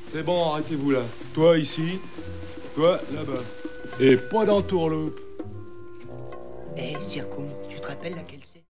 C'est bon, arrêtez-vous là. Toi ici, toi là-bas. Et pas d'entourloupe. Eh, Zircon, tu te rappelles laquelle c'est?